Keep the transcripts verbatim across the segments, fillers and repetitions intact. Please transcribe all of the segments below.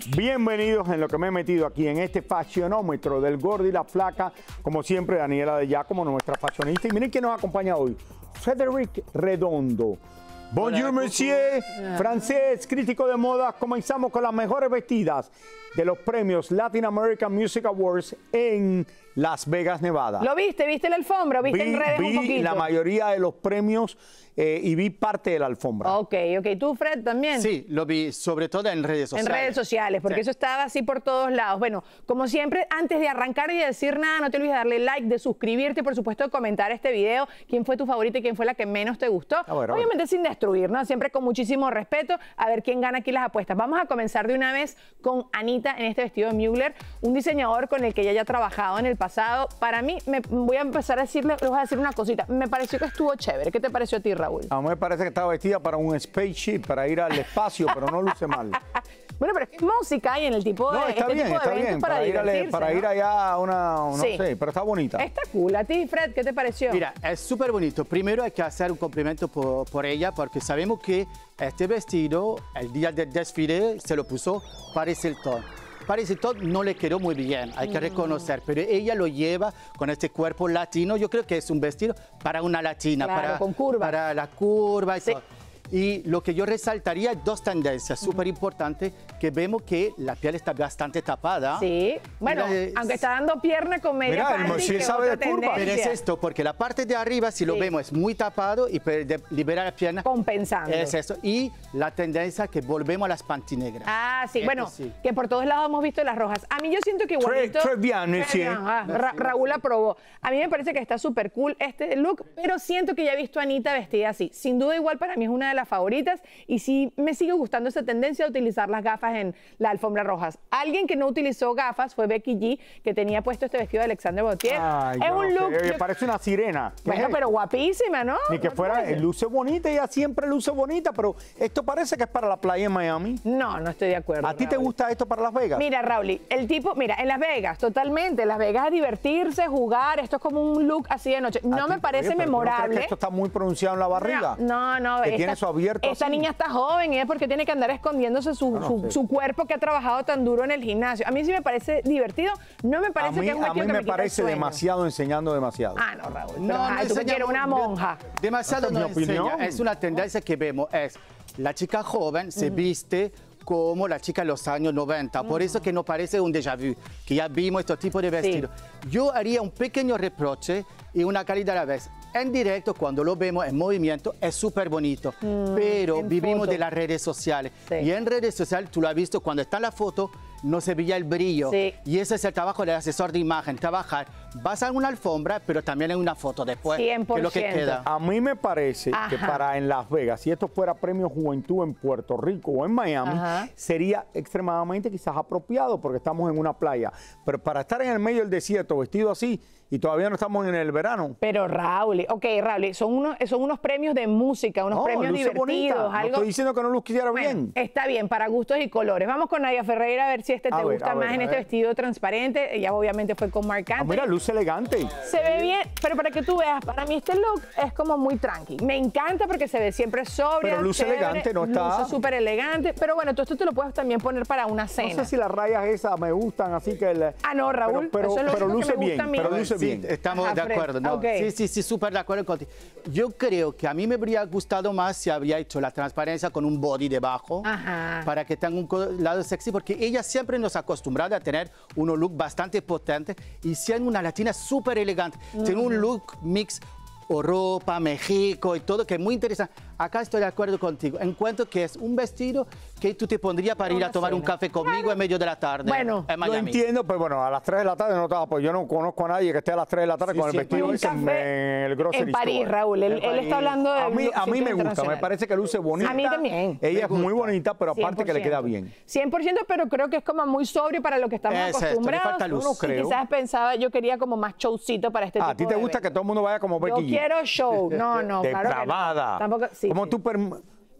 Bienvenidos en lo que me he metido aquí en este fashionómetro del gordo y la flaca. Como siempre, Daniela de Giacomo, nuestra fashionista. Y miren quién nos acompaña hoy, Frédéric Redondo. Bonjour, Hola, monsieur. Hola. Francés, crítico de moda. Comenzamos con las mejores vestidas de los premios Latin American Music Awards en Las Vegas, Nevada. ¿Lo viste? ¿Viste la alfombra? ¿Viste vi, en redes vi un poquito? la mayoría de los premios eh, y vi parte de la alfombra. Ok, ok. ¿Tú, Fred, también? Sí, lo vi sobre todo en redes sociales. En redes sociales, porque sí. Eso estaba así por todos lados. Bueno, como siempre, antes de arrancar y de decir nada, no te olvides de darle like, de suscribirte y, por supuesto, de comentar este video. ¿Quién fue tu favorita y quién fue la que menos te gustó? A ver, a Obviamente ver. sin destruir, ¿no? Siempre con muchísimo respeto. A ver quién gana aquí las apuestas. Vamos a comenzar de una vez con Anita en este vestido de Mugler, un diseñador con el que ella ya ha trabajado en el pasado. Para mí, me voy a empezar a decirle, les voy a decir una cosita. Me pareció que estuvo chévere. ¿Qué te pareció a ti, Raúl? A mí me parece que estaba vestida para un spaceship, para ir al espacio, pero no luce mal. Bueno, pero es que es música y en el tipo de, no, está este bien, tipo de está eventos bien, para, para, ir, a, para ¿no? ir allá a una, no sí. sé, pero está bonita. Está cool. ¿A ti, Fred, qué te pareció? Mira, es súper bonito. Primero hay que hacer un complemento por, por ella, porque sabemos que este vestido, el día del desfile, se lo puso Paris Hilton. Paris Hilton no le quedó muy bien, hay que reconocer, pero ella lo lleva con este cuerpo latino. Yo creo que es un vestido para una latina, claro, para, con curva. para la curva y sí. todo. Y lo que yo resaltaría es dos tendencias súper importantes, que vemos que la piel está bastante tapada. Sí, bueno, la, aunque está dando pierna con media mira, panty, sí sabe de curva. Pero es esto, porque la parte de arriba, si sí. lo vemos, es muy tapado y libera la pierna. Compensando. Es eso. Y la tendencia que volvemos a las panty negras. Ah, sí, esto bueno, sí. que por todos lados hemos visto las rojas. A mí yo siento que igualito... Très, très bien, monsieur. Ah, Ra Raúl aprobó. A mí me parece que está súper cool este look, pero siento que ya he visto a Anita vestida así. Sin duda igual para mí es una de las favoritas. Y sí me sigue gustando esa tendencia de utilizar las gafas en la alfombra rojas. Alguien que no utilizó gafas fue Becky G, que tenía puesto este vestido de Alexandre Gautier. Ay, es un no look... sé, yo... parece una sirena. Bueno, pero guapísima, ¿no? Ni que ¿No fuera, luce bonita, ella siempre luce bonita, pero esto parece que es para la playa en Miami. No, no estoy de acuerdo. ¿A ti Raúl. te gusta esto para Las Vegas? Mira, Raúl, el tipo, mira, en Las Vegas, totalmente, en Las Vegas a divertirse, jugar, esto es como un look así de noche. No me parece oye, memorable. ¿No crees que esto está muy pronunciado en la barriga? No, no, no. Que esta, tiene eso abierto Esta así. niña está joven, ¿eh? Porque tiene que andar escondiéndose su, no, su, sí. su cuerpo que ha trabajado tan duro en el gimnasio. A mí sí me parece divertido, no me parece a mí, que es un a mí vestido que me, me quita parece el sueño. demasiado enseñando demasiado. Ah, no, Raúl. No, pero, no ay, tú que quieres una monja. Demasiado Esa es no mi opinión. enseña. Es una tendencia que vemos, es la chica joven se mm. viste como la chica de los años noventa. Por mm. eso que no parece un déjà vu, que ya vimos este tipo de vestido. Sí. Yo haría un pequeño reproche y una calidad a la vez. En directo, cuando lo vemos en movimiento, es súper bonito, mm, pero vivimos foto. de las redes sociales. Sí. Y en redes sociales, tú lo has visto, cuando está en la foto, no se veía el brillo. Sí. Y ese es el trabajo del asesor de imagen, trabajar. Vas a una alfombra, pero también en una foto después, cien por ciento. que es lo que queda. A mí me parece Ajá. que para en Las Vegas, si esto fuera Premio Juventud en Puerto Rico o en Miami, Ajá. sería extremadamente quizás apropiado porque estamos en una playa. Pero para estar en el medio del desierto vestido así, y todavía no estamos en el verano. Pero Raúl, ok, Raúl, son unos, son unos premios de música, unos no, premios luce divertidos. Bonita. Algo... No estoy diciendo que no luciera bueno, bien. Está bien, para gustos y colores. Vamos con Nadia Ferreira a ver si este te a gusta ver, más ver, en este vestido transparente. Ella obviamente fue con Marc Anthony. Ah, mira, luce elegante. Se ve bien, pero para que tú veas, para mí este look es como muy tranqui. Me encanta porque se ve siempre sobria. Pero luce chévere, elegante, no está... Luce súper elegante. Pero bueno, tú esto te lo puedes también poner para una cena. No sé si las rayas esas me gustan, así que... El... Ah, no, Raúl. Pero, pero, eso es pero lo luce que me bien, gusta a mí. pero luce sí, bien. Estamos Ajá, de acuerdo, ¿no? Okay. Sí, sí, sí, súper de acuerdo contigo. Yo creo que a mí me habría gustado más si habría hecho la transparencia con un body debajo, Ajá. para que tenga un lado sexy, porque ella siempre nos ha acostumbrado a tener un look bastante potente y siendo una latina súper elegante. Uh-huh. Tiene un look mix Europa, México y todo, que es muy interesante. Acá estoy de acuerdo contigo. Encuentro que es un vestido que tú te pondrías para ir a tomar cena. un café conmigo claro. en medio de la tarde. Bueno, en Miami. Lo entiendo, pero bueno, a las tres de la tarde no estaba, pues yo no conozco a nadie que esté a las tres de la tarde sí, con el vestido ese en, en el grocery En París, store. Raúl. Él, él está hablando de... A mí, a mí me gusta, me parece que luce bonita. A mí también. Ella es muy bonita, pero aparte que le queda bien. cien por ciento, pero creo que es como muy sobrio para lo que estamos es acostumbrados. Esto, luz. No creo. Y quizás pensaba, yo quería como más showcito para este ah, tipo de ¿a ti te gusta evento. que todo el mundo vaya como Becky? Yo quiero show. No, no, claro que no. Depravada. Tampoco, sí, como sí. tú...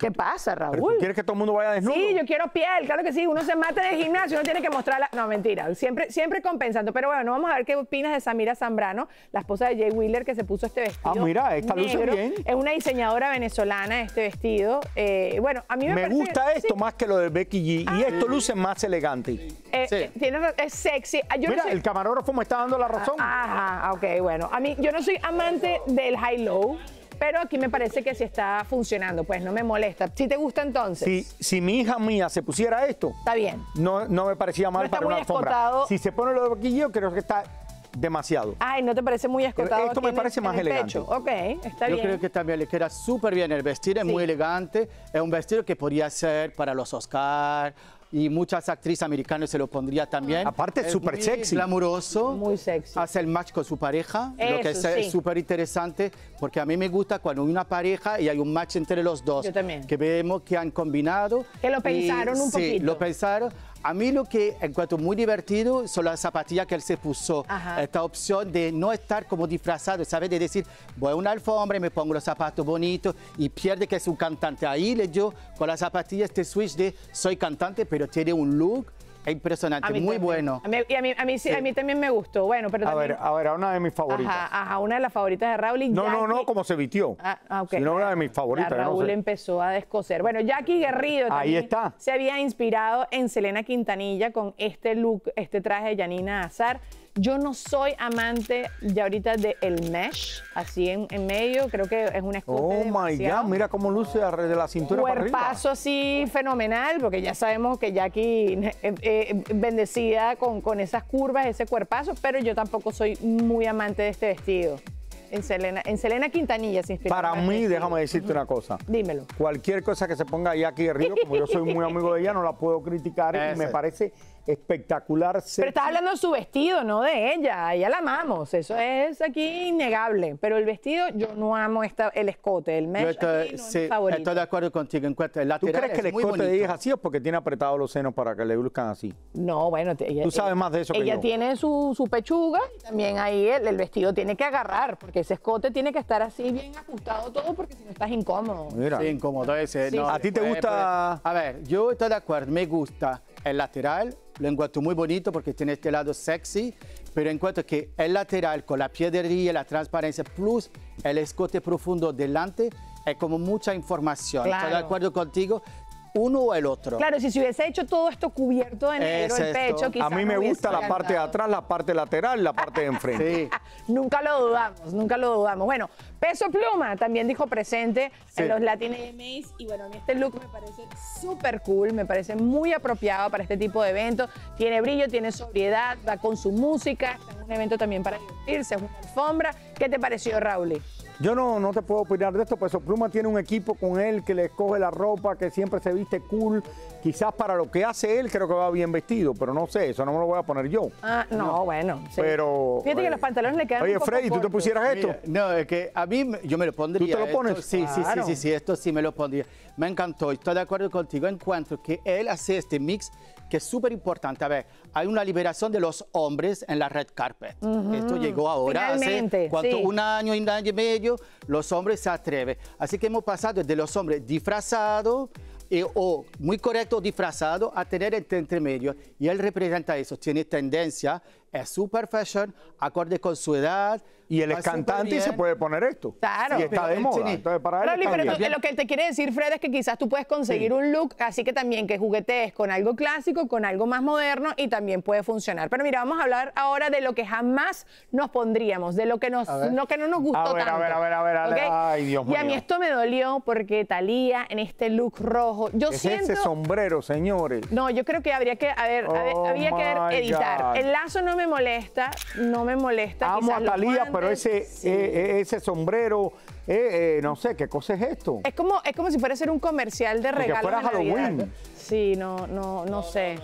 ¿Qué pasa, Raúl? ¿Pero tú quieres que todo el mundo vaya desnudo? Sí, yo quiero piel, claro que sí. Uno se mata en el gimnasio, uno tiene que mostrarla. No, mentira, siempre, siempre compensando. Pero bueno, vamos a ver qué opinas de Samira Zambrano, la esposa de Jay Wheeler, que se puso este vestido. Ah, mira, esta luce negro. bien. Es una diseñadora venezolana este vestido. Eh, bueno, a mí me, Me parece, gusta esto sí. más que lo de Becky G. Ah. Y esto luce más elegante. Eh, Sí. eh, tiene, es sexy. Ah, yo no Mira, soy- el camarógrafo me está dando la razón. Ajá, ok, bueno. A mí, yo no soy amante del high-low, pero aquí me parece que sí está funcionando, pues no me molesta. ¿Sí te gusta entonces? Si, si mi hija mía se pusiera esto, Está bien. no, no me parecía mal No está para muy una alfombra. escotado. Si se pone lo de Becky G, yo creo que está demasiado. Ay, ¿no te parece muy escotado? Esto me aquí en- parece en más el elegante. pecho? Ok, está Yo bien. creo que también le queda súper bien el vestido, es Sí. muy elegante. Es un vestido que podría ser para los Oscars y muchas actrices americanas se lo pondría también. Aparte es súper muy sexy. glamuroso. Muy sexy. Hace el match con su pareja, lo que Eso, es sí. súper interesante porque a mí me gusta cuando hay una pareja y hay un match entre los dos. Yo también. Que vemos que han combinado. Que lo y- pensaron un sí, poquito. lo pensaron. A mí lo que encuentro muy divertido son las zapatillas que él se puso. Ajá. Esta opción de no estar como disfrazado, ¿sabes? De decir, voy a una alfombra y me pongo los zapatos bonitos y pierde que es un cantante. Ahí le dio con las zapatillas este switch de soy cantante, pero tiene un look impresionante, A mí muy también. bueno. A mí, y a mí, a mí, sí, Sí. a mí también me gustó. Bueno, pero A también... ver, a ver, a una de mis favoritas. Ajá, ajá, una de las favoritas de Raúl. Y No, no, no, Jackie- como se vistió. Ah, ah, ok. Sino una de mis favoritas. La yo no Raúl sé. empezó a descoser. Bueno, Jackie Guerrido Ahí también está. se había inspirado en Selena Quintanilla con este look, este traje de Yanina Azar. Yo no soy amante ya ahorita del mesh, así en, en medio. Creo que es un escote Oh my demasiado. God, mira cómo luce alrededor de la cintura para arriba. Cuerpazo así fenomenal, porque ya sabemos que Jackie eh, eh, bendecida con, con esas curvas, ese cuerpazo, pero yo tampoco soy muy amante de este vestido. En Selena, en Selena Quintanilla se inspiró. Para más mí, este déjame estilo. decirte una cosa. Dímelo. Cualquier cosa que se ponga Jackie Guerrido, como yo soy muy amigo de ella, no la puedo criticar y me Exacto. parece espectacular. Pero sexy. estás hablando de su vestido, no de ella. A ella la amamos, eso es aquí innegable. Pero el vestido, yo no amo esta, el escote, el mesh. Yo aquí estoy, no es sí, mi favorito. estoy de acuerdo contigo. En cuanto al ¿Tú lateral crees que el es muy escote de bonito. ella es así o porque tiene apretados los senos para que le luzcan así? No, bueno, te- ella, Tú sabes ella- más de eso que Ella yo. tiene su, su pechuga y también ahí el, el vestido tiene que agarrar, porque ese escote tiene que estar así bien ajustado todo, porque si no estás incómodo. Mira. Sí, incómodo ese. Sí, no, sí. ¿A ti te puede- gusta? puede- A ver, yo estoy de acuerdo, me gusta el lateral, lo encuentro muy bonito porque tiene este lado sexy, pero encuentro que el lateral con la piedrería, la transparencia, plus el escote profundo delante, es como mucha información. Claro. Estoy de acuerdo contigo, uno o el otro. Claro, si se hubiese hecho todo esto cubierto de negro, Es el esto. pecho, A quizás mí no me hubiese gusta la parte de encantado. atrás, la parte lateral y la parte de enfrente. Sí. Nunca lo dudamos, nunca lo dudamos. Bueno, Peso Pluma también dijo presente Sí. en los Latin A M As y bueno, a mí este look me parece súper cool, me parece muy apropiado para este tipo de eventos. Tiene brillo, tiene sobriedad, va con su música, está en un evento también para divertirse, es una alfombra. ¿Qué te pareció, Raúl? Yo no, no te puedo opinar de esto, Peso Pluma tiene un equipo con él que le escoge la ropa, que siempre se viste cool. Quizás para lo que hace él creo que va bien vestido, pero no sé, eso no me lo voy a poner yo. Ah, no, bueno. sí. Pero, Fíjate que eh, los pantalones le quedan Oye, un poco Freddy, ¿tú te cortos. pusieras esto? Mira, no, es que a mí me- yo me lo pondría. ¿Tú te lo pones? Esto, sí, sí, Claro. sí, sí, sí, esto sí me lo pondría. Me encantó, estoy de acuerdo contigo. Encuentro que él hace este mix que es súper importante. A ver, hay una liberación de los hombres en la red carpet. Esto llegó ahora, Finalmente, hace ¿cuánto? sí. un año, un año y medio, los hombres se atreven. Así que hemos pasado de los hombres disfrazados eh, o muy correcto disfrazado a tener este intermedio. Y él representa eso, tiene tendencia, es super fashion, acorde con su edad. Y él va es súper cantante y bien. se puede poner esto. Claro. Y está Pero de él moda. tiene- Entonces, para él Rolly, está pero bien. tú- lo que te quiere decir, Fred, es que quizás tú puedes conseguir Sí. un look, así que también que juguetees con algo clásico, con algo más moderno y también puede funcionar. Pero mira, vamos a hablar ahora de lo que jamás nos pondríamos, de lo que, nos, A ver. lo que no nos gustó A ver, a tanto. ver, a ver, a ver, a ver. ¿ok? Ay, Dios Y a mí mío. esto me dolió porque Talía en este look rojo, yo Es siento... ese sombrero, señores. No, yo creo que habría que, a ver, a ver, Oh, había que my editar. God. El lazo no me molesta, no me molesta. Amo quizás a los Talía, pero guantes, ese, sí. eh, eh, ese sombrero, eh, eh, no sé, ¿qué cosa es esto? Es como, es como si fuera a ser un comercial de Porque regalos fuera de Navidad. Halloween. Sí, no, no, no sé.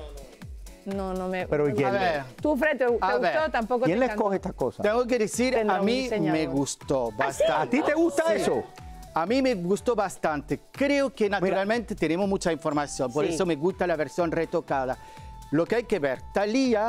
No, no me. Pero ¿y quién? A ver, ¿Tú, Fred, te, te A gustó? ver, Tampoco ¿Quién te le encantó? escoge estas cosas? tengo que decir, Tendrá a un mí diseñador. me gustó bastante. ¿A ti te gusta eso? A mí me gustó bastante. Creo que naturalmente tenemos mucha información, por Sí. eso me gusta la versión retocada. Lo que hay que ver, Thalía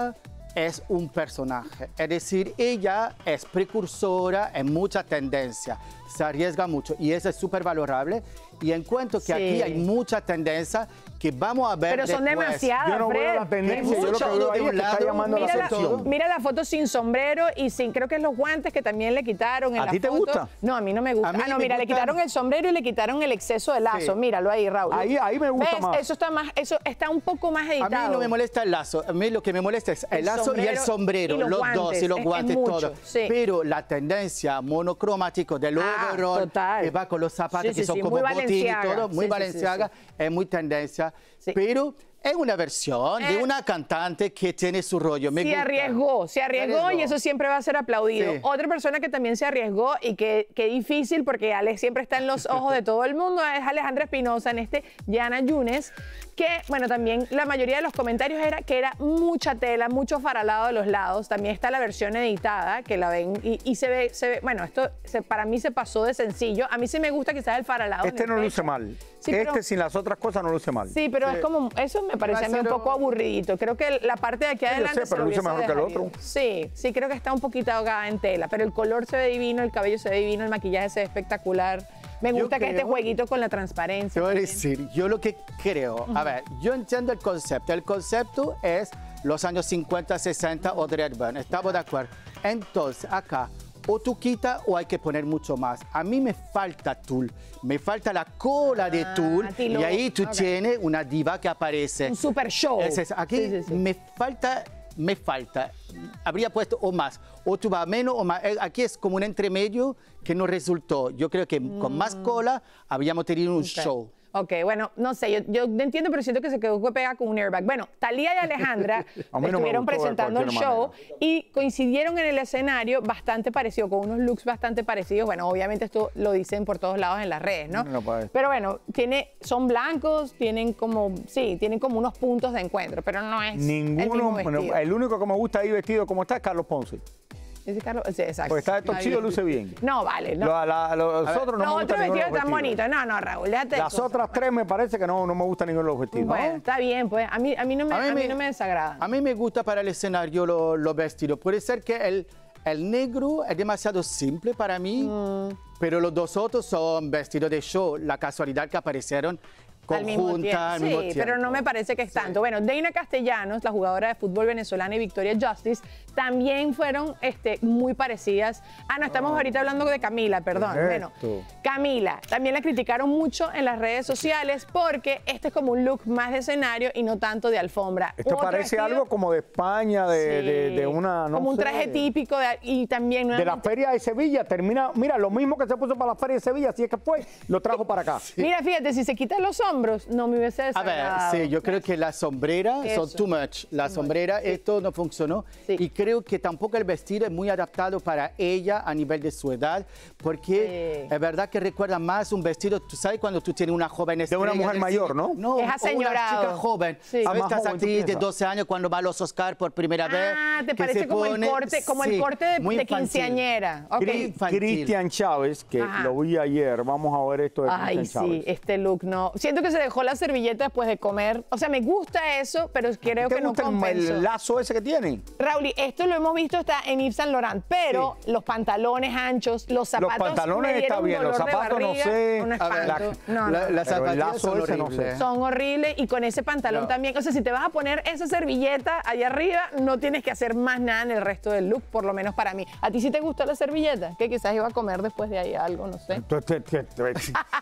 es un personaje, es decir, ella es precursora en mucha tendencia, se arriesga mucho y eso es súper valorable y encuentro que Sí. aquí hay mucha tendencia que vamos a ver Pero son después. demasiadas, Yo no veo la Fred. tendencia, yo lo que mucho veo ahí de es un que está lado, llamando la Mira la, atención. mira la foto sin sombrero y sin, creo que es los guantes que también le quitaron en ¿A la ti te foto. gusta? No, a mí no me gusta. A mí ah, no, me mira, le gusta- quitaron el sombrero y le quitaron el exceso de lazo. Sí. Míralo ahí, Raúl. Ahí- ahí me gusta ¿Ves? más. Eso está más, eso está un poco más A editado. mí no me molesta el lazo, a mí lo que me molesta es el, El lazo y el sombrero sombrero, y los los, guantes, dos y los es- es guantes, mucho, todo. sí. Pero la tendencia monocromático del Ah, overall, total. que va con los zapatos Sí, sí, que son sí, como muy botín y Balenciaga. todo, muy Sí, sí, Balenciaga, sí, es muy tendencia. Sí. Pero es una versión de Eh. una cantante que tiene su rollo. Me Se gusta. arriesgó, se arriesgó y eso siempre va a ser aplaudido. Sí. Otra persona que también se arriesgó y que, que difícil porque Ale siempre está en los ojos de todo el mundo es Alejandra Espinosa en este Yana Yunes, que bueno, también la mayoría de los comentarios era que era mucha tela, mucho faralado de los lados. También está la versión editada que la ven y, y se, ve, se ve, bueno, esto se- para mí se pasó de sencillo. A mí sí me gusta quizás el faralado. en Este el no pecho. luce mal. Sí, este pero- sin las otras cosas no luce mal. Sí, pero Sí. es como, eso me parece a mí un Pero- poco aburridito. Creo que la parte de aquí yo adelante sé, se pero lo luce hubiese mejor que el dejado. otro. Sí, sí, creo que está un poquito ahogada en tela, pero el color se ve divino, el cabello se ve divino, el maquillaje se ve espectacular. Me Yo gusta que este creo- jueguito con la Te transparencia. voy a también. decir, yo lo que creo, a ver, yo entiendo el concepto. El concepto es los años cincuenta, sesenta o Dreadburn. Estamos de acuerdo. Entonces, acá, o tú quitas o hay que poner mucho más. A mí me falta tul, me falta la cola de Ah, tul a ti lo- y ahí tú ok. tienes una diva que aparece. Un super show. Es eso. Aquí Sí, sí, sí. me falta, me falta. Habría puesto o más, o tú vas menos o más. Eh, Aquí es como un entremedio que no resultó. Yo creo que con más cola habríamos tenido un Ok. show. Ok, bueno, no sé, yo, yo entiendo, pero siento que se quedó pegada con un airbag. Bueno, Talía y Alejandra A mí no me estuvieron gustó de presentando el cualquier show manera. y coincidieron en el escenario bastante parecido, con unos looks bastante parecidos. Bueno, obviamente esto lo dicen por todos lados en las redes, ¿no? No, pues. Pero bueno, tiene, son blancos, tienen como, sí, tienen como unos puntos de encuentro, pero no es el Ninguno, mismo bueno, vestido. el único que me gusta ahí vestido como está es Carlos Ponce. Ese Carlos, sí, exacto. Porque está de torcido, luce bien. No, vale, no. Lo- la- los ver, otros no Los me otros gustan ninguno de vestidos los están vestidos. bonitos. No, no, Raúl, déjate de Las cosas. otras tres me parece que no, no me gustan ninguno de los vestidos. Bueno, está bien, pues. A mí, a mí, no, me, a mí no me desagrada. A mí me gusta para el escenario los lo vestidos. Puede ser que el, el negro es demasiado simple para mí, Mm. pero los dos otros son vestidos de show. La casualidad que aparecieron Al mismo conjuntas tiempo. al Sí, mismo tiempo. pero no me parece que es tanto. Bueno, Deina Castellanos, la jugadora de fútbol venezolana y Victoria Justice, también fueron este, muy parecidas. Ah, no, estamos ahorita hablando de Camila, perdón. ¿Qué es Bueno, esto? Camila, también la criticaron mucho en las redes sociales porque este es como un look más de escenario y no tanto de alfombra. Esto Otro parece vestido- algo como de España, de, Sí, de- de una. No como un sé, traje típico de- y también De la nuevamente- Feria de Sevilla. Termina, mira, lo mismo que se puso para la Feria de Sevilla, así es que fue, lo trajo para acá. Mira, fíjate, si se quitan los hombros, no me hubiese A ver, desagradado. sí, yo creo que las sombreras son Eso. too much. La sombrera, esto no funcionó. Sí. Y creo que tampoco el vestido es muy adaptado para ella a nivel de su edad, porque Sí. es verdad que recuerda más un vestido, tú sabes cuando tú tienes una joven estrella una mujer del mayor, cine? ¿no? No, Es o una aseñorado. chica joven. Sí. ¿Sabes Ah, más estas joven, tú actrices de piensas. doce años cuando va a los Oscars por primera vez? Ah, te que parece se como el pone- corte, como el sí, corte de, muy de infantil. quinceañera. Ok. Cri- infantil. Cristian Chávez, que Ajá. lo vi ayer, vamos a ver esto de Ay, Cristian sí, Chávez. este look no. Siento que se dejó la servilleta después de comer. O sea, me gusta eso, pero creo ¿Te que no gusta el- compensó. el lazo ese que tiene? Raúl, esto lo hemos visto está en Yves Saint Laurent, pero los pantalones anchos, los Los zapatos pantalones me está dieron bien, los dolor de zapatos no barriga, sé. un A ver, espanto. la- No, no, la- no. las Pero el zapatillas lazo son ese no sé. horribles. Son horribles y con ese pantalón No. también. O sea, si te vas a poner esa servilleta allá arriba, no tienes que hacer más nada en el resto del look, por lo menos para mí. ¿A ti sí te gustó la servilleta? Que quizás iba a comer después de ahí algo, no sé. Entonces, te- te- te-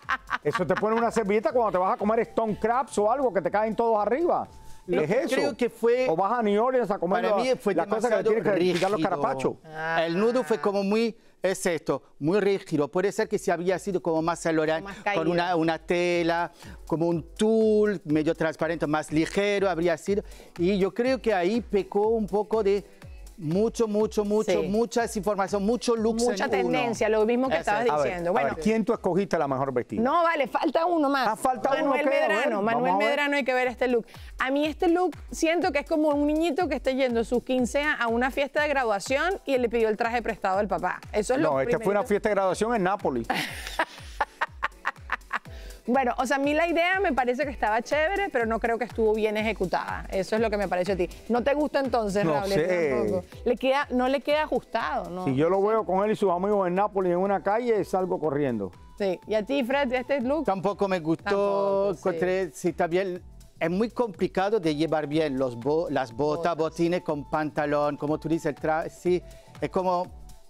eso te pone una servilleta cuando te vas a comer Stone Crabs o algo que te caen todos arriba. Lo ¿Es que eso? creo que fue- O vas a New Orleans a comer Para la- mí fue las cosas que le demasiado tienen que quitar los rígido. carapachos. Ah. El nudo fue como muy, es esto, muy rígido. Puede ser que si había sido como más Saint Laurent, Más con caído. una, una tela, como un tul medio transparente, más ligero habría sido. Y yo creo que ahí pecó un poco de mucho, mucho, mucho, Sí. muchas información, mucho looks Mucha en tendencia, uno. lo mismo que Eso estabas es. A ver, diciendo. a Bueno, ver, ¿quién tú escogiste la mejor vestida? no, vale, falta uno más. Ah, falta uno, Manuel ¿qué? A ver, Medrano, vamos Manuel a ver. Medrano, hay que ver este look. A mí este look siento que es como un niñito que está yendo a sus quince a una fiesta de graduación y él le pidió el traje prestado al papá. Eso es lo No, esta fue una primerito. fiesta de graduación en Nápoles. Bueno, o sea, a mí la idea me parece que estaba chévere, pero no creo que estuvo bien ejecutada. Eso es lo que me pareció a ti. ¿No te gusta entonces, No Raúl? sé. Tampoco. Le queda, no le queda ajustado, ¿no? Si yo lo veo con él y sus amigos en Nápoles en una calle, salgo corriendo. Sí. ¿Y a ti, Fred, este look? Tampoco me gustó. Tampoco, sí. Encontré, sí, también es muy complicado de llevar bien los bo- las botas, Botas. botines con pantalón, como tú dices, el traje. Sí, es como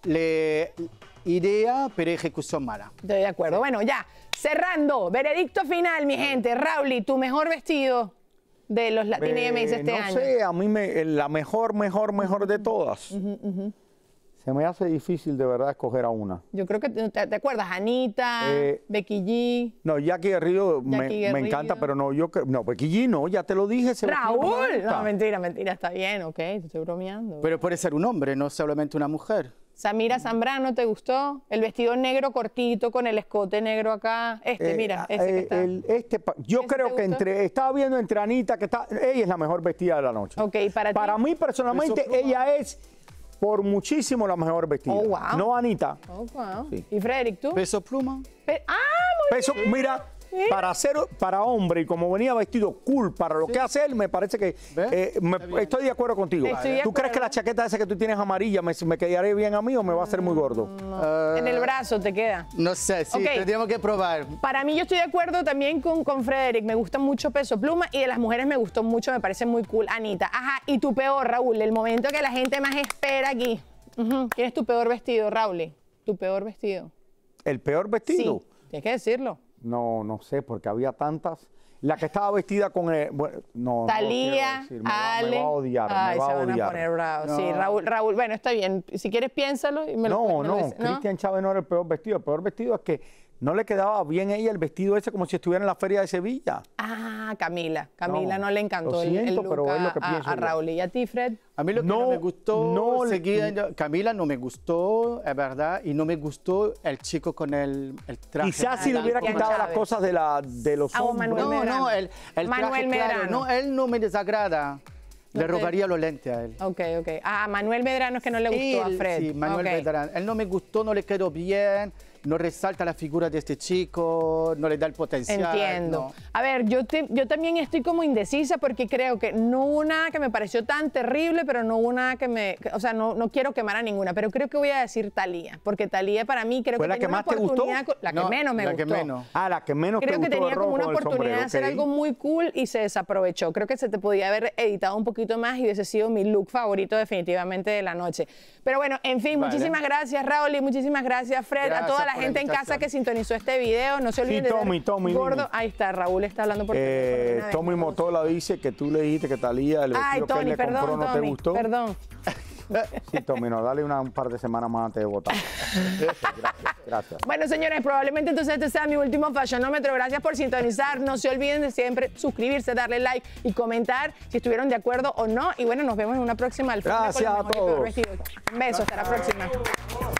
la idea, pero ejecución mala. Estoy de acuerdo. Bueno, ya, cerrando, veredicto final, mi gente. Raúl, ¿tu mejor vestido de los Latin Eh, M As este no año? sé, a mí me, la mejor, mejor, mejor de todas. Se me hace difícil de verdad escoger a una. Yo creo que te, te acuerdas, Anita, Eh, Becky G. No, Jackie Guerrillo me, Jackie me Guerrillo. encanta, pero no, yo cre- no, Becky G no, ya te lo dije. ese vestido no me Raúl. gusta. No, mentira, mentira, está bien, ok, te estoy bromeando. Pero puede ser un hombre, no solamente una mujer. Samira Zambrano, ¿te gustó? El vestido negro cortito con el escote negro acá. Este, Eh, mira, ese que eh, está. el- este pa- yo ¿Ese creo te que gustó? entre, estaba viendo entre Anita, que está, ella es la mejor vestida de la noche. Ok, para ti. Para mí personalmente, Peso pluma. ella es por muchísimo la mejor vestida. Oh, wow. No Anita. Oh, wow. Sí. ¿Y Frederick, tú? Peso pluma. Pe- ah, muy Peso, bien. mira, Sí. para ser para hombre y como venía vestido cool para lo que hace él, me parece que ¿Ves? eh, me- Está bien. estoy de acuerdo contigo. Estoy de ¿Tú crees acuerdo. que la chaqueta esa que tú tienes amarilla me, me quedaría bien a mí o me va a hacer muy gordo? En el brazo te queda. No sé, sí, Ok. tendríamos que probar. Para mí, yo estoy de acuerdo también con, con Frederick. Me gusta mucho Peso Pluma y de las mujeres me gustó mucho, me parece muy cool Anita. Ajá, y tu peor, Raúl, el momento que la gente más espera aquí. Ujú. ¿Quién es tu peor vestido, Raúl? ¿Tu peor vestido? ¿El peor vestido? Sí, tienes que decirlo. No, no sé, porque había tantas. La que estaba vestida con el, bueno, no, no lo Talía, quiero decir, me va- Ale. me va a odiar, Ay, me va se a van a odiar. poner bravos. Sí, No. Raúl, Raúl, bueno, está bien. Si quieres, piénsalo y me lo No, me lo no, dices, Cristian Chávez no era el peor vestido. El peor vestido es que no le quedaba bien a ella el vestido ese como si estuviera en la feria de Sevilla. Ah, Camila. Camila no, No, le encantó lo el, el siento, look pero es lo que a, pienso a yo. Raúl. ¿Y a ti, Fred? A mí lo que no, No, me gustó, no le- seguía- Camila no me gustó, es verdad, y no me gustó el chico con el, el traje. Quizás si le hubiera Cristian quitado las Chávez. cosas de, la, de los Ah, o hombres. Manuel No, Medrano. no, el, el Manuel traje, claro, Medrano. no, él no me desagrada. No Le te- robaría los lentes a él. Ok, ok. Ah, Manuel Medrano es que no le gustó a Él, Fred. Sí, Manuel Ok. Medrano. Él no me gustó, no le quedó bien, no resalta la figura de este chico, no le da el potencial. Entiendo. no. A ver, yo, te- yo también estoy como indecisa porque creo que no hubo nada que me pareció tan terrible, pero no hubo nada que me... que- O sea, no, no quiero quemar a ninguna, pero creo que voy a decir Talía, porque Talía para mí creo ¿Fue que la tenía que una más te gustó? oportunidad con- La que No, menos me la gustó. que menos. Ah, la que menos Creo te que gustó tenía el como rojo una con el oportunidad de hacer sombrero, algo ok. muy cool y se desaprovechó. Creo que se te podía haber editado un poquito más y hubiese sido mi look favorito definitivamente de la noche. Pero bueno, en fin, Vale. muchísimas gracias, Raúl, y muchísimas gracias, Fred, a Gracias toda la por la gente en casa invitación. que sintonizó este video. No se olviden de Tommy, ver Tommy, Gordo. dime. Ahí está, Raúl está hablando por teléfono de Eh, una vez. Tommy Motola dice que tú le dijiste que Talía, el Ay, vestido que él Tony, le compró perdón, no te Tommy, gustó. perdón. Sí, Tommy, no, dale una, un par de semanas más antes de votar. Gracias, gracias. Bueno, señores, probablemente entonces este sea mi último fashionómetro. Gracias por sintonizar. No se olviden de siempre suscribirse, darle like y comentar si estuvieron de acuerdo o no. Y bueno, nos vemos en una próxima alfombra con Gracias los a mejores todos. vestidos. Un beso, hasta la próxima.